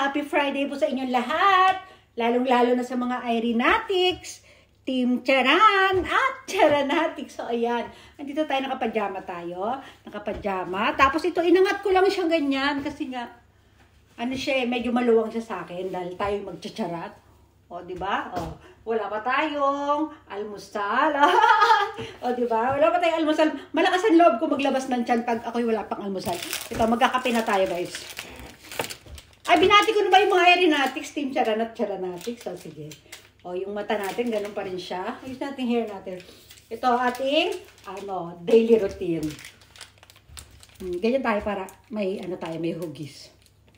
Happy Friday po sa inyong lahat. Lalong-lalo na sa mga Irenatics, Team Charan at Charanatics. So, ayan. Nandito tayo, nakapajama tayo. Nakapajama. Tapos ito, inangat ko lang siya ganyan kasi nga, ano siya, medyo maluwang siya sa akin dahil tayo magchacharat. O, diba? O, wala pa tayong almusal. O, diba? Wala pa tayong almusal. Malakas ang loob ko maglabas ng tiyan pag ako'y wala pang almusal. Ito, magkakape na tayo, guys. Ay, binati ko na ba yung mga Irenatics, Team Charan at Charanatics? So, sige. O, yung mata natin, ganun pa rin siya. Ayos natin hair natin. Ito, ating, daily routine. Ganyan tayo para may, may hugis.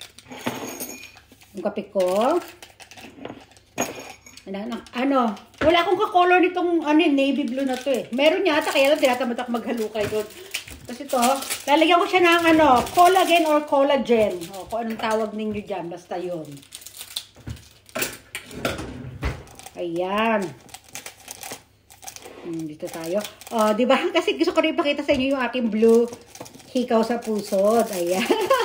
Yung kape ko. Wala akong ka-color nitong navy blue na to eh. Meron yata, kaya lang tinatamad ako maghalukay doon. Tapos ito, lalagyan ko siya ng collagen or collagen. O, kung anong tawag ninyo dyan, basta yun. Ayan. Dito tayo. O, diba? Kasi gusto ko rin ipakita sa inyo yung aking blue hikaw sa pusod. Ayan.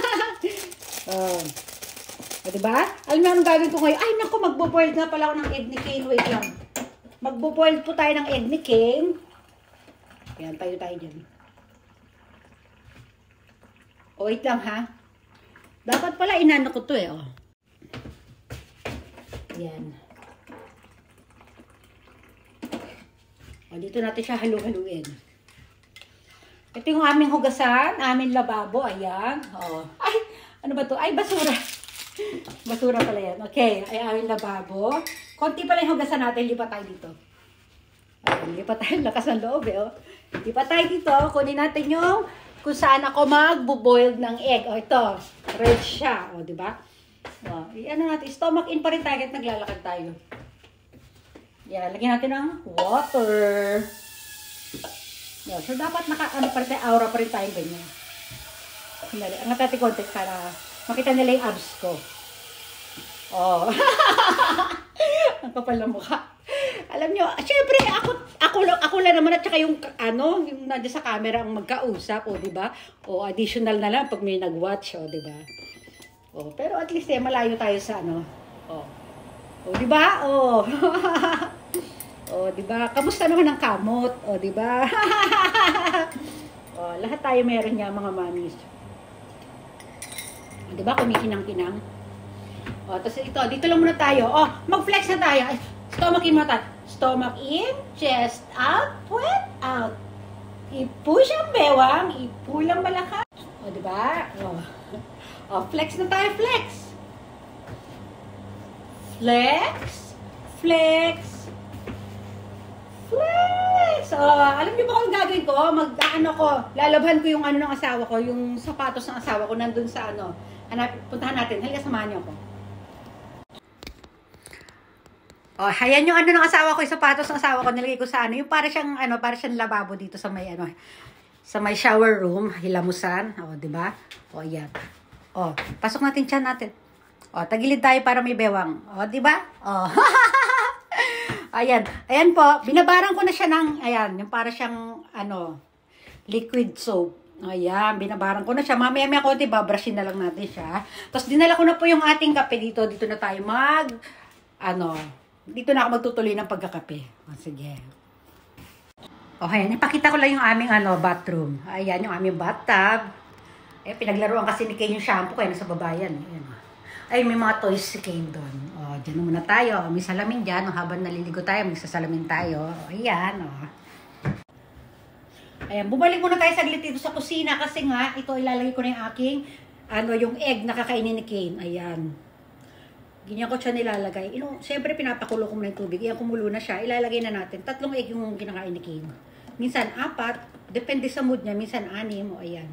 O, diba? Alam mo anong gagawin ko ngayon? Ay, naku, magbo-boiled na pala ako ng egg ni Kane. Wait lang. Magbo-boiled po tayo ng egg ni Kane. Ayan, tayo dyan. O, wait lang, ha? Dapat pala inano ko to eh, o. Ayan. O, dito natin siya halu-haluin. Ito yung aming hugasan, aming lababo. Ayan. O. Ay, ano ba to? Ay, basura. Basura pala yan. Okay, ay aming lababo. Konti pala yung hugasan natin. Lipat tayo dito. Ayan, lipat tayo. Lakas ng loob eh. Oh. Lipat tayo dito. Kunin natin yung kung saan ako magbo-boiled ng egg. O ito. Red siya. O, diba? O, natin. Stomach in pa rin tayo at naglalakad tayo. Yan. Lagyan natin ng water. Yan. So, dapat pa rin tayo. Aura pa rin tayo ganyan. Angat natin konti para makita nila yung abs ko. Oh. Ang kapal na mukha. Alam nyo, syempre, ako lang naman at saka yung nandiyan sa camera ang magkausap, o, diba? O, additional na lang pag may nag-watch, o, diba? O, pero at least, malayo tayo sa, O, diba? O. O, diba? Kamusta naman ang kamot? O, diba? O, lahat tayo meron niya, mga mamis. Diba? Kumikinang-kinang. O, tapos ito, dito lang muna tayo. O, mag-flex na tayo. Stomach in mata. Stomach in, chest out, puwet out. I-push ang bewang, i-pull ang malakas. O, diba? O, flex na tayo, flex. Flex. Flex. Flex. O, alam niyo ba kung gagawin ko? Lalabhan ko yung ng asawa ko, yung sapatos ng asawa ko, nandun sa puntahan natin. Halika, samahan niyo ako. Oh, hayan yung ng asawa ko, yung sapatos ng asawa ko, nilagay ko sa yung para siyang lababo dito sa may sa may shower room, hilamusan. Oh, di ba? Oh, ayan. Oh, pasok natin tiyan natin. Oh, tagilid tayo para may bewang. Oh, di ba? Oh. Ayan. Ayan po, binabaran ko na siya ng yung para siyang liquid soap. Ayan, binabaran ko na siya. Mamaya-maya konti, babrushin na lang natin siya. Tapos dinala ko na po yung ating kape dito. Dito na tayo dito na ako magtutuloy ng pagkakape. O, sige. O, ayan, ipakita ko lang yung aming bathroom. Ayan, yung aming bathtub. Pinaglaruan kasi ni Kane yung shampoo, kaya nasa babayan. Ayan. Ay, may mga toys si Kane doon. O, dyan muna tayo. May salamin dyan. Habang naliligo tayo, may sasalamin tayo. O, ayan, o. Ayan, bumalik muna tayo saglit dito sa kusina kasi nga, ito ilalagay ko na yung aking, yung egg na kakainin ni Kane. Ayan. Ganyan ko siya nilalagay. Siyempre, pinapakulo ko muna yung tubig. Ayan, kumulo na siya. Ilalagay na natin. 3 egg yung kinakain ni Kane. Minsan, 4. Depende sa mood niya. Minsan, 6. O, ayan.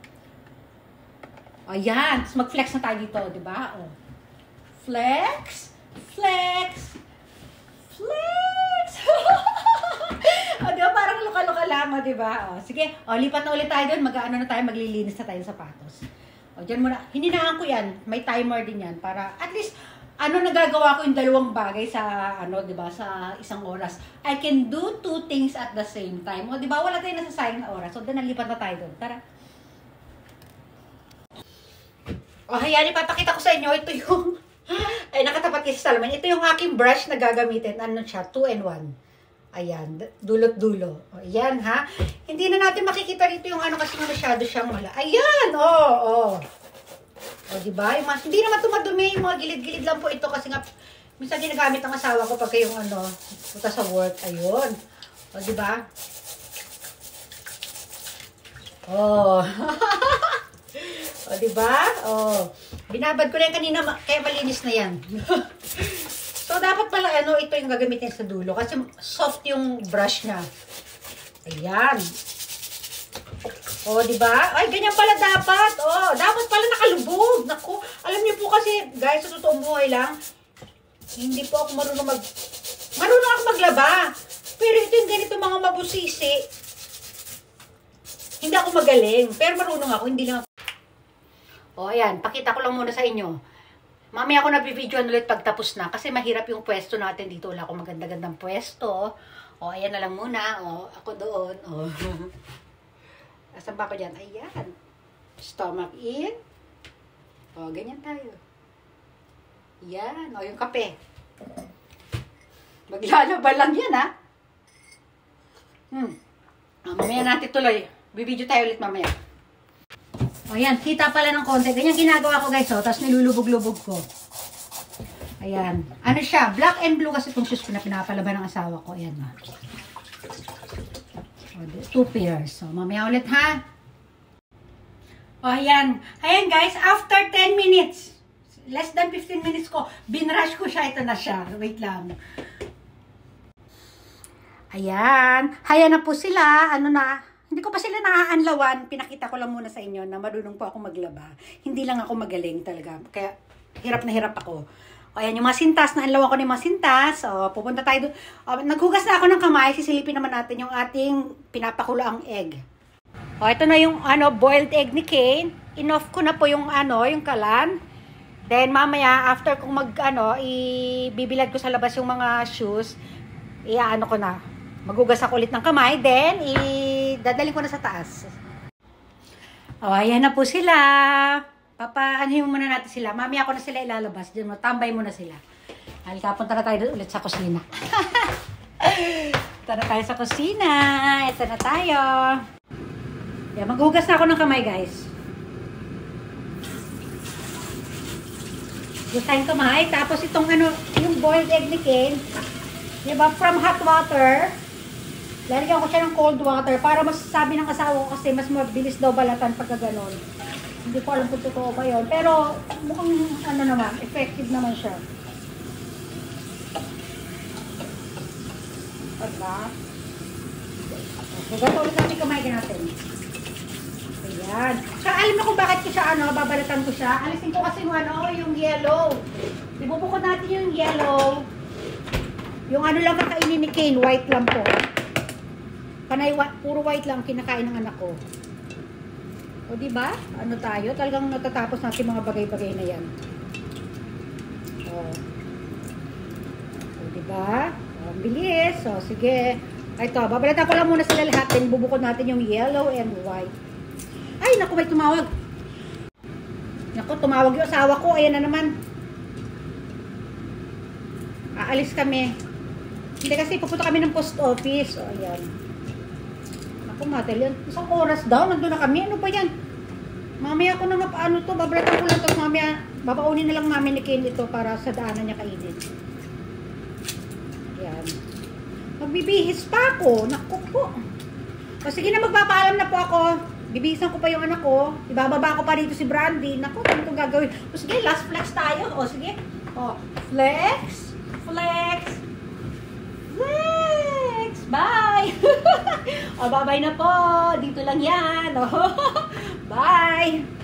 Ayan. Tapos mag-flex na tayo dito. Diba? O. Flex. Flex. Flex. O, diba? Parang luka-luka lang. O, diba? O, sige. O, lipat na ulit tayo doon. Na tayo. Maglilinis na tayo sa sapatos. O, dyan muna. Hininaan ko yan. May timer din yan. Para, at least, nagagawa ko yung 2 bagay sa, diba, sa isang oras. I can do 2 things at the same time. O, diba, wala tayong nasasayang na oras. So, doon, nalipat na tayo doon. Tara. O, ayan, ipapakita ko sa inyo. Ito yung Ay, nakatapat kasi sa salamin. Ito yung aking brush na gagamitin. Ano siya? 2-in-1. Ayan, dulot-dulo. O, ayan, ha? Hindi na natin makikita rito yung ano kasi masyado siyang mala. Ayan, O, diba? Yung hindi naman ito madumi. Yung mga gilid-gilid lang po ito kasi nga, minsan ginagamit ang asawa ko pagka yung ano, punta sa work. Ayun. O, diba? O, diba? Binabad ko na yan kanina, kaya malinis na yan. So, dapat pala, ito yung gagamitin sa dulo. Kasi soft yung brush niya. Ayan. Diba? Ay, ganyan pala dapat. Dapat pala nakalubog. Naku, alam niyo po kasi, guys, sa totoong buhay lang, hindi po ako marunong ako maglaba. Pero ito yung ganito mga mabusisi. Hindi ako magaling. Pero marunong ako, hindi lang ako. Ayan. Pakita ko lang muna sa inyo. Mamaya ako nabibidyoan ulit pagtapos na kasi mahirap yung pwesto natin dito. Wala akong maganda-gandang pwesto. Ayan na lang muna. Ako doon. Asan ba ako dyan? Ayan. Stomach in. Ganyan tayo. Yan. Yung kape. Maglalaba lang yan, ha? Mamaya natin tuloy. Bibidyo tayo ulit mamaya. Ayan, kita pala ng konti. Ganyan ginagawa ko, guys, Tapos nilulubog-lubog ko. Ayan. Ano siya? Black and blue kasi itong shoes ko na pinapalaban ng asawa ko. Ayan, 2 pairs. So, mamaya ulit, ha? Ayan. Ayan, guys. After 10 minutes, less than 15 minutes ko, binrush ko siya. Ito na siya. Wait lang. Ayan. Ayan na po sila. Hindi ko pa sila naaanlawan. Pinakita ko lang muna sa inyo na marunong po ako maglaba. Hindi lang ako magaling talaga. Kaya hirap na hirap ako. Ayan, yung mga sintas. Naanlawan ko na yung mga sintas. Pupunta tayo doon. Naghugas na ako ng kamay. Sisilipin naman natin yung ating pinapakulaang egg. Ito na yung boiled egg ni Kane. Inoff ko na po yung yung kalan. Then mamaya, after kung ibibilad ko sa labas yung mga shoes, ko na. Maghugas ako ulit ng kamay, then dadalhin ko na sa taas. Ayan na po sila. Papaanhin muna natin sila. Mamaya ako na sila ilalabas. Diyan mo, tambay muna sila. Halika, punta na tayo ulit sa kusina. Punta na tayo sa kusina. Ito na tayo. Yan, maghugas na ako ng kamay, guys. Hugas tayong kamay. Tapos itong yung boiled egg ni Ken, diba, from hot water, lalagyan ko siya ng cold water para masasabi ng asawa ko kasi mas mabilis daw balatan pagka ganon. Hindi ko alam kung totoo ba yun. Pero mukhang naman, effective naman siya. Diba? Hugas ulit natin kamay natin. Ayan. So, alam mo kung bakit ko siya babalatan ko siya. Alisin ko kasi yung yellow. Ibubukod natin yung yellow. Yung lang kakainin ni Kane, white lang po. Panay, puro white lang kinakain ng anak ko. O, diba? Tayo? Talagang natatapos natin mga bagay-bagay na yan. O, diba? Ang bilis. O, sige. Ito, babalatan ko lang muna sila lahat. Then, bubukod natin yung yellow and white. Ay, naku, may tumawag. Naku, tumawag yung asawa ko. Ayan na naman. Aalis kami. Hindi kasi pupunta kami ng post office. O, ayan. Ako, matel yan. Isang oras daw. Nandun na kami. Ano ba yan? Mamaya ko na babalatan ko lang. Tapos mamaya, babaunin na lang namin ni Ken ito para sa daanan niya kainin. Ayan. Magbibihis pa ako. Naku po. O, sige na, magpapaalam na po ako. Bibihisan ko pa yung anak ko. Ibababa ko pa dito si Brandy. Naku, ano itong gagawin? O, sige, last flex tayo. O, sige. O, flex. Flex. Flex! Bye! O, bye-bye na po. Dito lang yan. O, bye!